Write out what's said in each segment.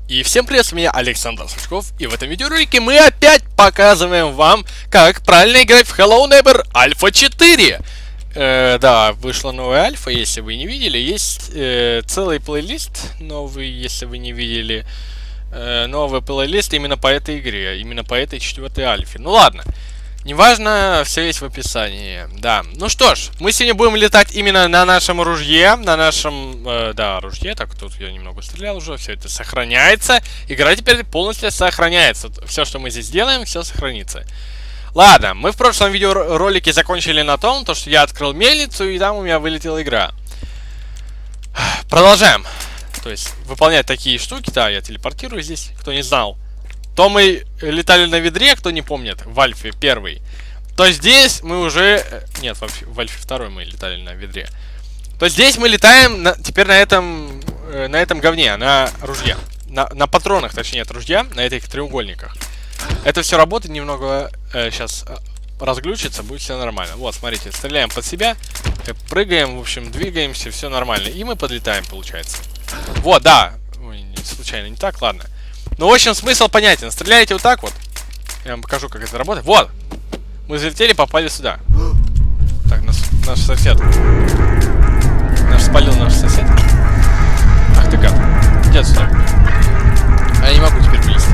И всем привет, с меня Александр Сушков, и в этом видеоролике мы опять показываем вам, как правильно играть в Hello Neighbor Альфа 4. Да, вышла новая альфа, если вы не видели, есть целый плейлист новый, если вы не видели, новый плейлист именно по этой игре, именно по этой 4-й альфе. Ну ладно. Неважно, все есть в описании. Да. Ну что ж, мы сегодня будем летать именно на нашем ружье. На нашем, да, ружье. Так, тут я немного стрелял уже. Все это сохраняется. Игра теперь полностью сохраняется. Все, что мы здесь делаем, все сохранится. Ладно, мы в прошлом видеоролике закончили на том, что я открыл мельницу, и там у меня вылетела игра. Продолжаем. То есть, выполнять такие штуки. Да, я телепортирую здесь, кто не знал. То мы летали на ведре, кто не помнит, в Альфе 1. То здесь мы уже... Нет, в Альфе 2 мы летали на ведре. То здесь мы летаем теперь на этом говне, на ружье. На патронах, точнее, от ружья, на этих треугольниках. Это все работает немного... сейчас разглючится, будет все нормально. Вот, смотрите, стреляем под себя, прыгаем, в общем, двигаемся, все нормально. И мы подлетаем, получается. Вот, да. Ой, случайно не так, ладно. Ну, в общем, смысл понятен. Стреляете вот так вот. Я вам покажу, как это работает. Вот! Мы залетели, попали сюда. Так, наш сосед. Спалил наш сосед. Ах ты гад. Иди отсюда. А я не могу теперь вылезть.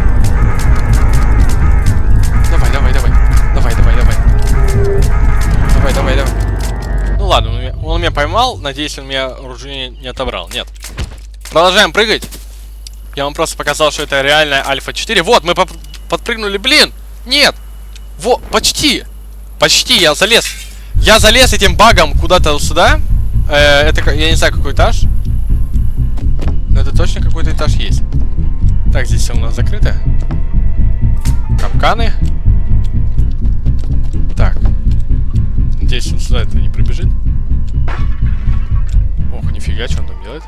Давай. Давай. Ну ладно, он меня поймал. Надеюсь, он меня оружие не отобрал. Нет. Продолжаем прыгать. Я вам просто показал, что это реальная Альфа 4. Вот, мы подпрыгнули, блин! Нет! Вот, почти! Почти, я залез. Я залез этим багом куда-то сюда. Это, я не знаю, какой этаж. Но это точно какой-то этаж есть. Так, здесь все у нас закрыто. Капканы. Так. Надеюсь, он сюда это не прибежит. Ох, нифига, что он там делает.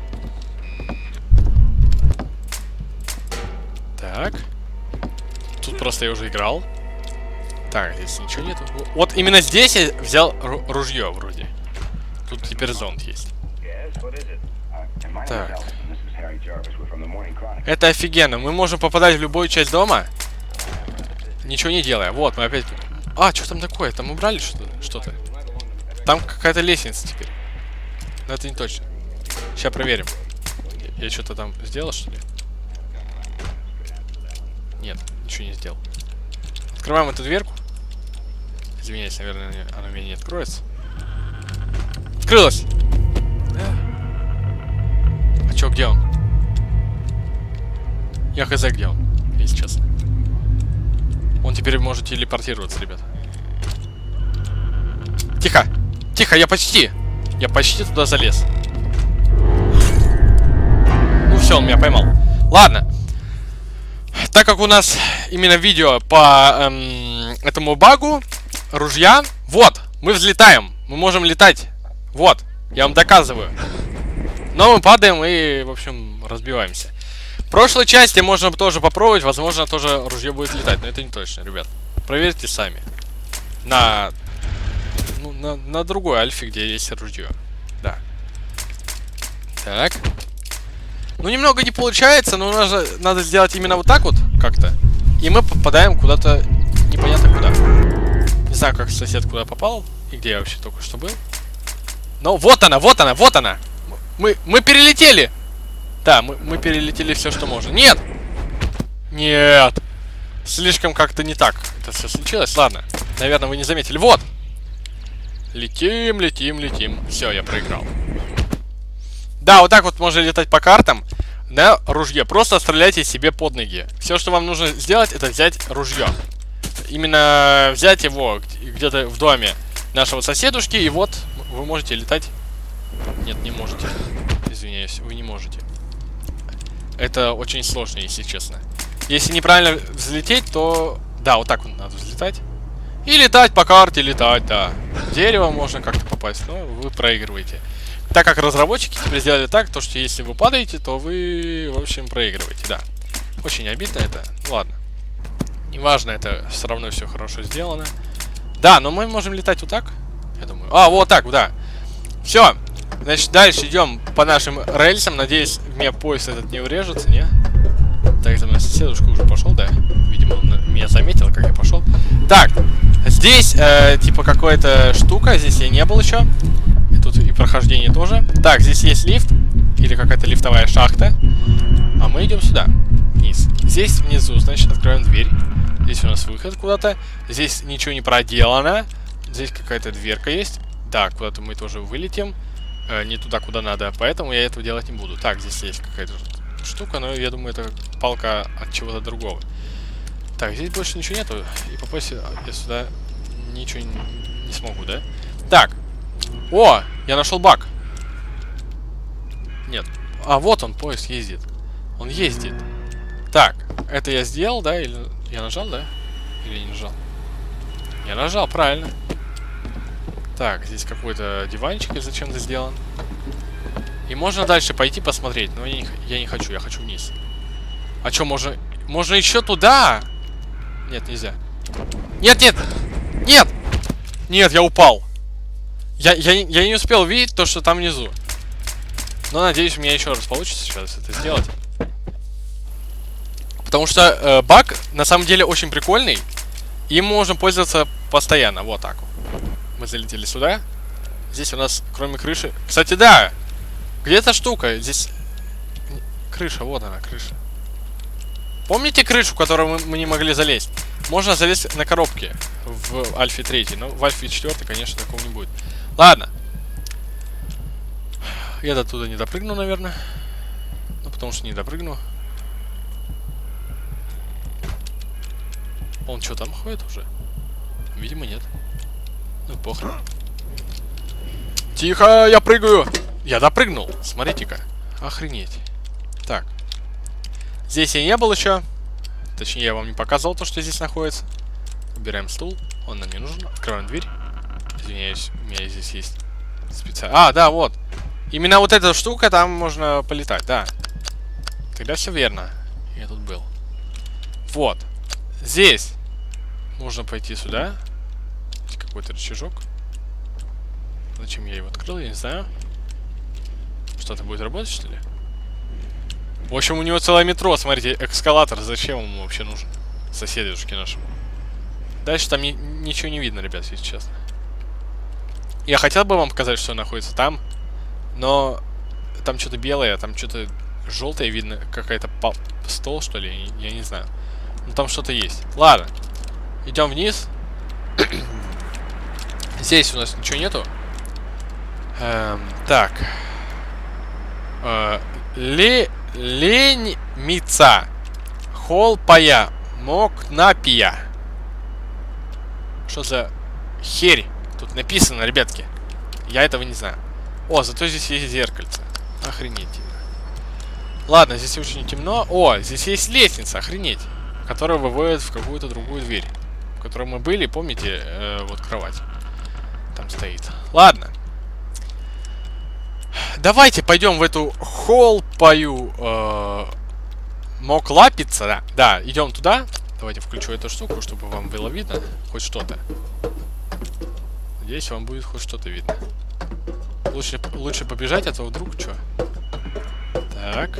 Так. Тут просто я уже играл. Так, здесь ничего нету. Вот именно здесь я взял ружье вроде. Тут теперь зонд есть. Так. Это офигенно. Мы можем попадать в любую часть дома, ничего не делая. Вот, мы опять... А, что там такое? Там убрали что-то? Там какая-то лестница теперь. Но это не точно. Сейчас проверим. Я что-то там сделал, что ли? Нет, ничего не сделал. Открываем эту дверку. Извиняюсь, наверное, она у меня не откроется. Открылась! Да. А чё, где он? Я хз, где он, если честно. Он теперь может телепортироваться, ребят. Тихо! Тихо, я почти туда залез. Ну все, он меня поймал. Ладно. Так как у нас именно видео по этому багу ружья, вот, мы взлетаем, мы можем летать, вот, я вам доказываю. Но мы падаем и, в общем, разбиваемся. В прошлой части можно тоже попробовать, возможно, тоже ружье будет летать, но это не точно, ребят. Проверьте сами. На другой альфе, где есть ружье. Да. Так. Ну, немного не получается, но надо сделать именно вот так вот, как-то. И мы попадаем куда-то непонятно куда. Не знаю, как сосед куда попал, и где я вообще только что был. Но вот она! Мы перелетели! Да, мы перелетели все, что можно. Нет! Нет! Слишком как-то не так это все случилось. Ладно, наверное, вы не заметили. Вот! Летим. Все, я проиграл. Да, вот так вот можно летать по картам на ружье. Просто стреляйте себе под ноги. Все, что вам нужно сделать, это взять ружье. Именно взять его где-то в доме нашего соседушки, и вот вы можете летать. Нет, не можете. Извиняюсь, вы не можете. Это очень сложно, если честно. Если неправильно взлететь, то... Да, вот так вот надо взлетать. И летать по карте, да. В дерево можно как-то попасть, но вы проигрываете. Так как разработчики теперь сделали так, то что если вы падаете, то вы, в общем, проигрываете, да. Очень обидно это. Ну, ладно. Неважно, это все равно все хорошо сделано. Да, но мы можем летать вот так, я думаю. А, вот так, да. Все. Значит, дальше идем по нашим рельсам. Надеюсь, в меня поезд этот не урежется, не? Так, за мной соседушка уже пошел, да? Видимо, он меня заметил, как я пошел. Так, здесь, типа, какая-то штука. Здесь я не был еще. И тут и прохождение тоже. Так, здесь есть лифт. Или какая-то лифтовая шахта. А мы идем сюда, вниз. Здесь внизу, значит, открываем дверь. Здесь у нас выход куда-то. Здесь ничего не проделано. Здесь какая-то дверка есть. Да, куда-то мы тоже вылетим. Не туда, куда надо. Поэтому я этого делать не буду. Так, здесь есть какая-то штука, но я думаю, это палка от чего-то другого. Так, здесь больше ничего нету. И попасть я сюда ничего не смогу, да? Так. О, я нашел баг. Нет. А, вот он, поезд ездит. Он ездит. Так, это я сделал, да? Или я нажал, да? Или не нажал? Я нажал, правильно. Так, здесь какой-то диванчик зачем-то сделан. И можно дальше пойти посмотреть, но я не хочу, я хочу вниз. А что, можно еще туда? Нет, нельзя. Нет, нет! Нет! Нет, я упал. Я не успел видеть то, что там внизу. Но надеюсь, у меня еще раз получится сейчас это сделать. Потому что баг на самом деле очень прикольный. Им можно пользоваться постоянно. Вот так вот. Мы залетели сюда. Здесь у нас, кроме крыши... Кстати, да! Где эта штука? Здесь... Крыша, вот она, крыша. Помните крышу, в которую мы не могли залезть? Можно залезть на коробке в Альфе 3, но в Альфе 4, конечно, такого не будет. Ладно. Я до туда не допрыгну, наверное. Ну, потому что не допрыгну. Он что, там ходит уже? Видимо, нет. Ну, похрен. Тихо, я прыгаю! Я допрыгнул, смотрите-ка. Охренеть. Так. Здесь я не был еще. Точнее, я вам не показывал то, что здесь находится. Убираем стул. Он нам не нужен. Открываем дверь. Извиняюсь, у меня здесь есть специально... А, да, вот. Именно вот эта штука, там можно полетать, да. Тогда все верно. Я тут был. Вот. Здесь можно пойти сюда. Здесь какой-то рычажок. Зачем я его открыл, я не знаю. Что-то будет работать, что ли? В общем, у него целое метро, смотрите, эскалатор. Зачем ему вообще нужен? Соседушки нашему. Дальше там ничего не видно, ребят, если честно. Я хотел бы вам показать, что находится там. Но там что-то белое, там что-то желтое видно. Какая-то стол, что ли, я не знаю. Но там что-то есть. Ладно. Идем вниз. Здесь у нас ничего нету. Так. Леньмица. Холпая. Мокнапия. Что за херь тут написано, ребятки? Я этого не знаю. О, зато здесь есть зеркальце. Охренеть. Ладно, здесь очень темно. О, здесь есть лестница, охренеть. Которая выводит в какую-то другую дверь. В которой мы были, помните, вот кровать. Там стоит. Ладно. Давайте пойдем в эту холпаю моклапица, да. Да, идем туда. Давайте включу эту штуку, чтобы вам было видно хоть что-то. Надеюсь, вам будет хоть что-то видно. Лучше побежать, а то вдруг что. Так.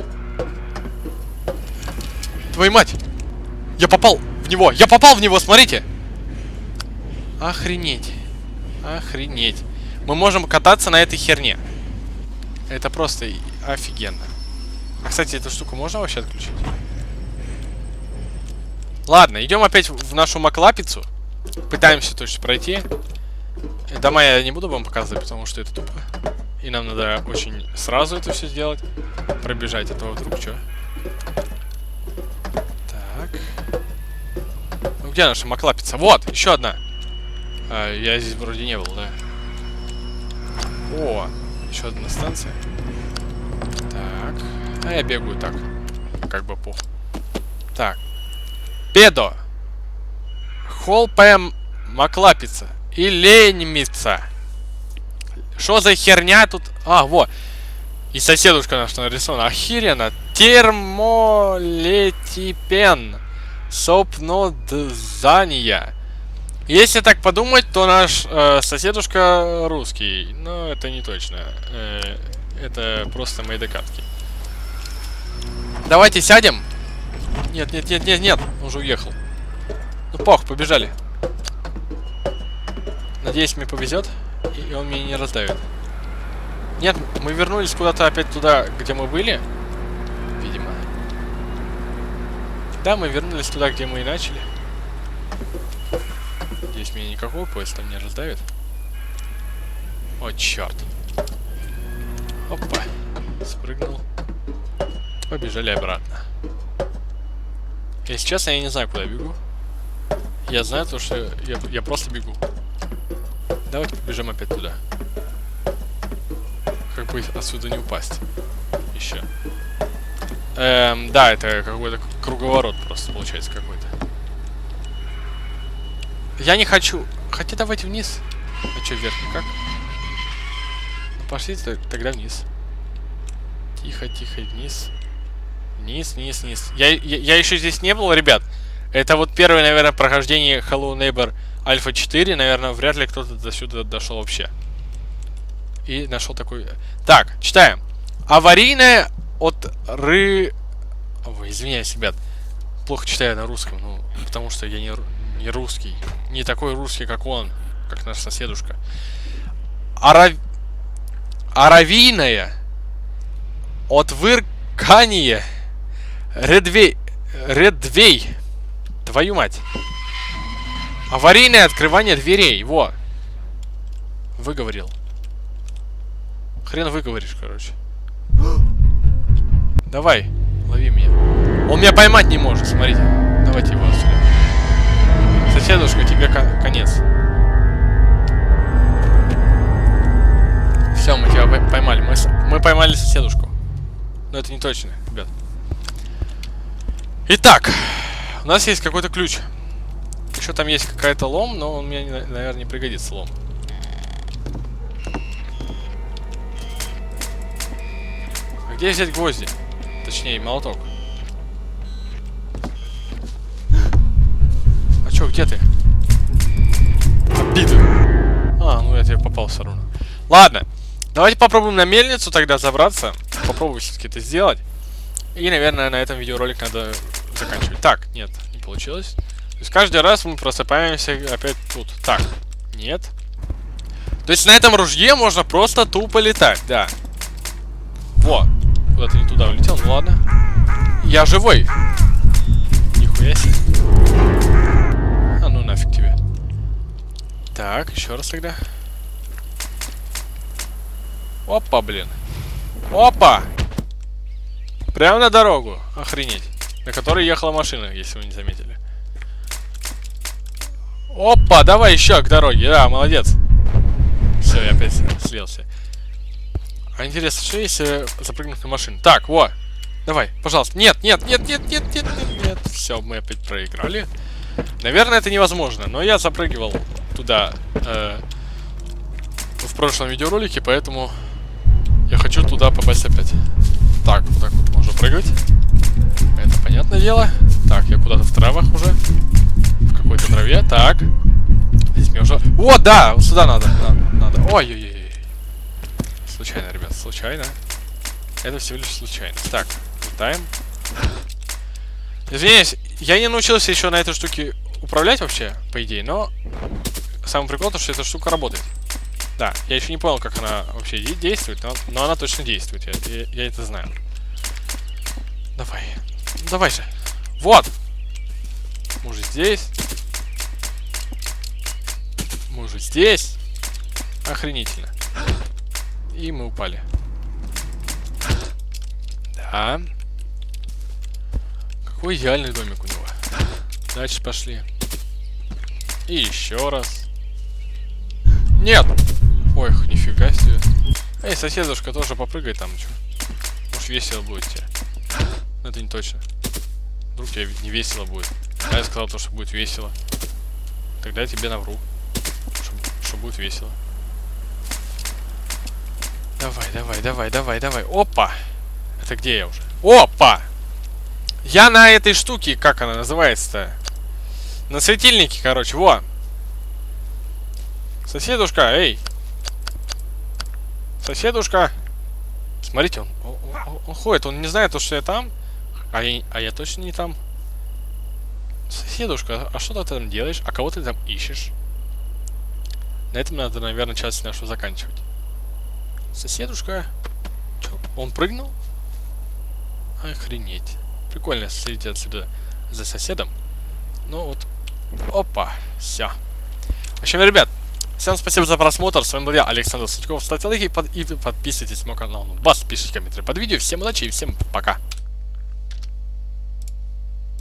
Твою мать! Я попал в него! Я попал в него, смотрите! Охренеть. Охренеть. Мы можем кататься на этой херне. Это просто офигенно. А, кстати, эту штуку можно вообще отключить? Ладно, идем опять в нашу маклапицу. Пытаемся точно пройти. Дома я не буду вам показывать, потому что это тупо. И нам надо очень сразу это все сделать. Пробежать, этого вдруг что. Так. Ну где наша маклапица? Вот, еще одна. Я здесь вроде не был, да? О, еще одна станция. Так. А я бегаю так. Как бы по. Так. Педо. Холпая маклапица. И леньмица. Что за херня тут? А, вот. И соседушка наша нарисована. Охеренно. Термолетипен. Сопнодзания. Если так подумать, то наш соседушка русский. Но это не точно. Это просто мои догадки. Давайте сядем. Нет, нет, нет, нет, нет. Он уже уехал. Ну, пох, побежали. Надеюсь, мне повезет, и он меня не раздавит. Нет, мы вернулись куда-то опять туда, где мы были. Видимо. Да, мы вернулись туда, где мы и начали. Надеюсь, меня никакой поезд там не раздавит. О, черт. Опа. Спрыгнул. Побежали обратно. Если честно, я не знаю, куда я бегу. Я знаю то, что я просто бегу. Давайте побежим опять туда. Как бы отсюда не упасть. Еще. Да, это какой-то круговорот просто получается какой-то. Я не хочу. Хотя давайте вниз. А что, вверх никак? Ну, пошлите тогда вниз. Тихо, тихо, вниз. Вниз, вниз, вниз. Я еще здесь не был, ребят. Это вот первое, наверное, прохождение Hello Neighbor Альфа 4. Наверное, вряд ли кто-то до сюда дошел вообще. И нашел такой... Так, читаем. Аварийная от Ой, извиняюсь, ребят. Плохо читаю на русском. Ну, потому что я не русский. Не такой русский, как он. Как наш соседушка. Аравийная от выркания Редвей. Твою мать. Аварийное открывание дверей. Во. Выговорил. Хрен выговоришь, короче. Давай, лови меня. Он меня поймать не может, смотрите. Давайте его отсюда. Соседушка, тебе конец. Все, мы тебя поймали. Мы поймали соседушку. Но это не точно, ребят. Итак, у нас есть какой-то ключ. Еще там есть какая-то лом, но он мне, наверное, не пригодится, лом. А где взять гвозди? Точнее, молоток. А чё, где ты? Обида. А, ну я тебе попал все равно. Ладно, давайте попробуем на мельницу тогда забраться. Попробую все-таки это сделать. И, наверное, на этом видеоролик надо заканчивать. Так, нет, не получилось. То есть каждый раз мы просыпаемся опять тут. Так, нет. То есть на этом ружье можно просто тупо летать, да. Во, куда-то не туда улетел, ну ладно. Я живой. Нихуя себе. А ну нафиг тебе. Так, еще раз тогда. Опа, блин. Опа! Прямо на дорогу. Охренеть. На которой ехала машина, если вы не заметили. Опа, давай еще к дороге. Да, молодец. Все, я опять слился. А интересно, что если запрыгнуть на машину? Так, во. Давай, пожалуйста. Нет, нет, нет, нет, нет, нет, нет, нет. Все, мы опять проиграли. Наверное, это невозможно. Но я запрыгивал туда в прошлом видеоролике, поэтому я хочу туда попасть опять. Так, вот так вот можно прыгать. Это понятное дело. Так, я куда-то в травах уже. В какой-то траве. Так. Здесь мне уже... О, да! Вот сюда надо. Надо. Ой-ой-ой. Случайно, ребят, случайно. Это всего лишь случайность. Так, летаем. Извиняюсь, я не научился еще на этой штуке управлять вообще, по идее, но... Самый прикол, то, что эта штука работает. Да, я еще не понял, как она вообще действует, но она точно действует, я это знаю. Давай. Ну, давай же. Вот! Мы уже здесь. Мы уже здесь. Охренительно. И мы упали. Да. Какой идеальный домик у него. Дальше пошли. И еще раз. Нет! Ой, нифига себе. Эй, соседушка, тоже попрыгай там, чё. Может, весело будет тебе. Но это не точно. Вдруг тебе не весело будет. А я сказал то, что будет весело. Тогда я тебе навру. Что будет весело. Давай, давай, давай, давай, давай. Опа! Это где я уже? Опа! Я на этой штуке, как она называется-то? На светильнике, короче, во! Соседушка, эй! Соседушка! Смотрите, он ходит, он не знает, что я там. А я точно не там. Соседушка, а что ты там делаешь? А кого ты там ищешь? На этом надо, наверное, часть нашу заканчивать. Соседушка. Чё, он прыгнул? Охренеть. Прикольно следить отсюда за соседом. Ну вот. Опа. Все. В общем, ребят, всем спасибо за просмотр. С вами был я, Александр Сычков. Ставьте лайки и подписывайтесь на мой канал. Бас, пишите комментарии под видео. Всем удачи и всем пока.